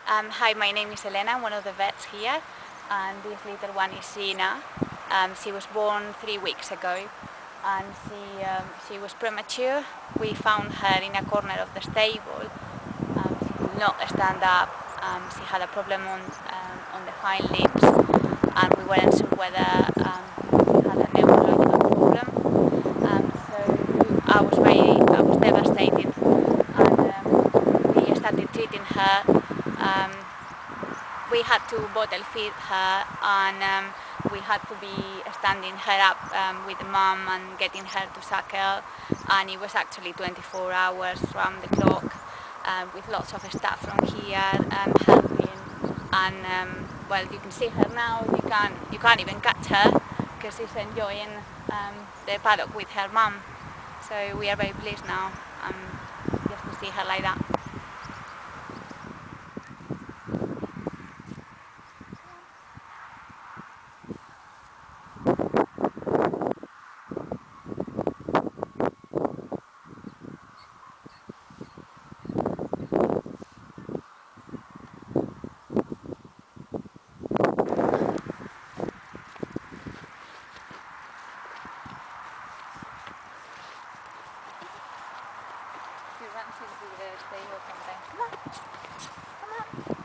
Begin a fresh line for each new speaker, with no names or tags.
Hi, my name is Elena, I'm one of the vets here, and this little one is Zena. She was born 3 weeks ago, and she was premature. We found her in a corner of the stable. She could not stand up. She had a problem on the hind limbs, and we weren't sure whether she had a neurological problem. So I was devastated, and we started treating her. We had to bottle feed her, and we had to be standing her up with the mum and getting her to suckle, and it was actually 24 hours round the clock, with lots of staff from here helping. And well, you can see her now. You can't even catch her because she's enjoying the paddock with her mum. So we are very pleased now, just to see her like that. She runs into the stable sometimes. Come on, come on.